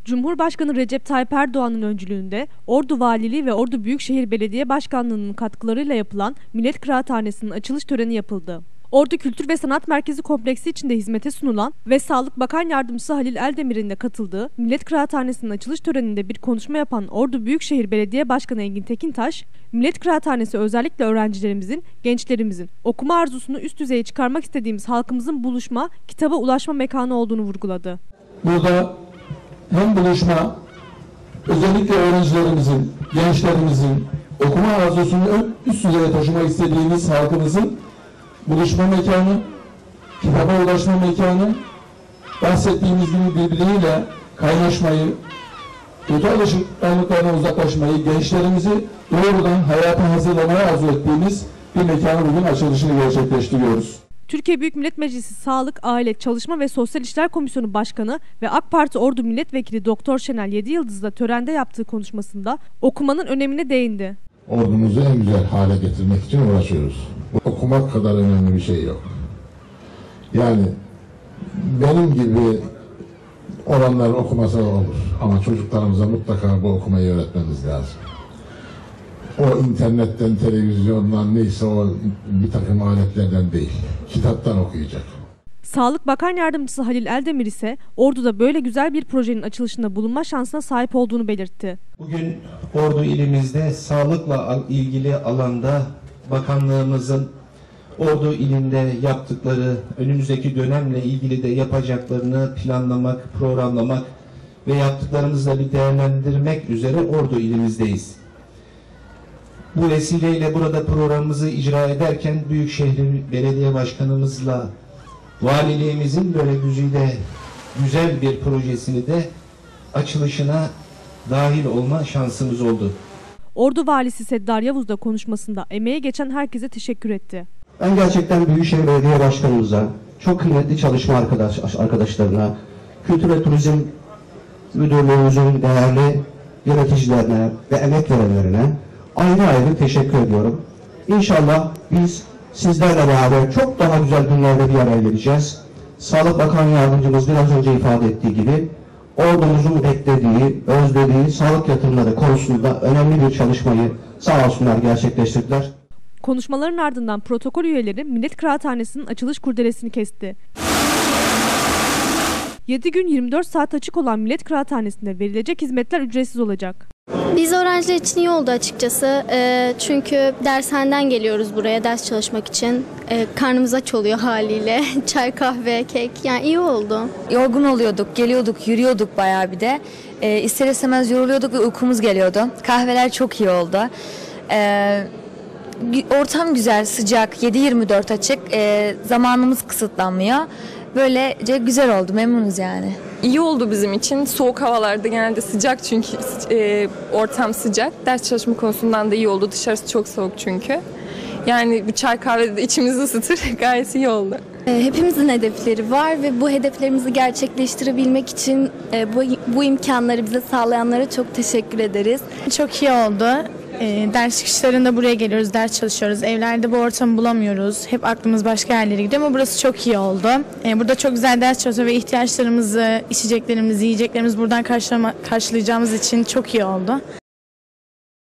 Cumhurbaşkanı Recep Tayyip Erdoğan'ın öncülüğünde Ordu Valiliği ve Ordu Büyükşehir Belediye Başkanlığı'nın katkılarıyla yapılan Millet Kıraathanesi'nin açılış töreni yapıldı. Ordu Kültür ve Sanat Merkezi kompleksi içinde hizmete sunulan ve Sağlık Bakan Yardımcısı Halil Eldemir'in de katıldığı Millet Kıraathanesi'nin açılış töreninde bir konuşma yapan Ordu Büyükşehir Belediye Başkanı Engin Tekintaş, Millet Kıraathanesi özellikle öğrencilerimizin, gençlerimizin okuma arzusunu üst düzeye çıkarmak istediğimiz halkımızın buluşma, kitaba ulaşma mekanı olduğunu vurguladı. Burada hem buluşma, özellikle öğrencilerimizin, gençlerimizin okuma arzusunu üst düzeye taşımak istediğimiz halkımızın buluşma mekanı, kitaba ulaşma mekanı, bahsettiğimiz gibi birbiriyle kaynaşmayı, kötü alışkanlıklardan uzaklaşmayı, gençlerimizi doğrudan hayata hazırlamaya arzu ettiğimiz bir mekanı bugün açılışını gerçekleştiriyoruz. Türkiye Büyük Millet Meclisi Sağlık, Aile, Çalışma ve Sosyal İşler Komisyonu Başkanı ve AK Parti Ordu Milletvekili Doktor Şenel Yediyıldız'la törende yaptığı konuşmasında okumanın önemine değindi. Ordumuzu en güzel hale getirmek için uğraşıyoruz. Okumak kadar önemli bir şey yok. Yani benim gibi olanlar okumasa olur ama çocuklarımıza mutlaka bu okumayı öğretmemiz lazım. O internetten, televizyondan neyse o bir takım aletlerden değil, kitaptan okuyacak. Sağlık Bakan Yardımcısı Halil Eldemir ise Ordu'da böyle güzel bir projenin açılışında bulunma şansına sahip olduğunu belirtti. Bugün Ordu ilimizde sağlıkla ilgili alanda bakanlığımızın Ordu ilinde yaptıkları, önümüzdeki dönemle ilgili de yapacaklarını planlamak, programlamak ve yaptıklarımızla bir değerlendirmek üzere Ordu ilimizdeyiz. Bu vesileyle burada programımızı icra ederken Büyükşehir Belediye Başkanımızla valiliğimizin böyle güzel bir projesini de açılışına dahil olma şansımız oldu. Ordu Valisi Seddar Yavuz da konuşmasında emeği geçen herkese teşekkür etti. Ben gerçekten Büyükşehir Belediye Başkanımıza, çok kıymetli çalışma arkadaşlarına, Kültür ve Turizm Müdürlüğümüzün değerli yöneticilerine ve emek verenlerine ayrı ayrı teşekkür ediyorum. İnşallah biz sizlerle beraber çok daha güzel günlerde bir araya geleceğiz. Sağlık Bakan Yardımcımız biraz önce ifade ettiği gibi ordumuzun beklediği, özlediği sağlık yatırımları konusunda önemli bir çalışmayı sağ olsunlar gerçekleştirdiler. Konuşmaların ardından protokol üyeleri Millet Kıraathanesi'nin açılış kurdelesini kesti. 7 gün 24 saat açık olan Millet Kıraathanesi'nde verilecek hizmetler ücretsiz olacak. Biz öğrenciler için iyi oldu açıkçası. Çünkü dershaneden geliyoruz buraya ders çalışmak için. Karnımız aç oluyor haliyle. Çay, kahve, kek. Yani iyi oldu. Yorgun oluyorduk, geliyorduk, yürüyorduk bayağı bir de. İster istemez yoruluyorduk ve uykumuz geliyordu. Kahveler çok iyi oldu. Ortam güzel, sıcak, 7/24 açık. Zamanımız kısıtlanmıyor. Böylece güzel oldu, memnunuz yani. İyi oldu bizim için. Soğuk havalarda genelde sıcak çünkü ortam sıcak. Ders çalışma konusundan da iyi oldu. Dışarısı çok soğuk çünkü. Yani bir çay kahvede de içimizi ısıtır. Gayet iyi oldu. Hepimizin hedefleri var ve bu hedeflerimizi gerçekleştirebilmek için bu imkanları bize sağlayanlara çok teşekkür ederiz. Çok iyi oldu. Ders çıkışlarında buraya geliyoruz, ders çalışıyoruz. Evlerde bu ortamı bulamıyoruz. Hep aklımız başka yerlere gidiyor ama burası çok iyi oldu. Burada çok güzel ders çalışıyoruz ve ihtiyaçlarımızı, içeceklerimizi, yiyeceklerimizi buradan karşılayacağımız için çok iyi oldu.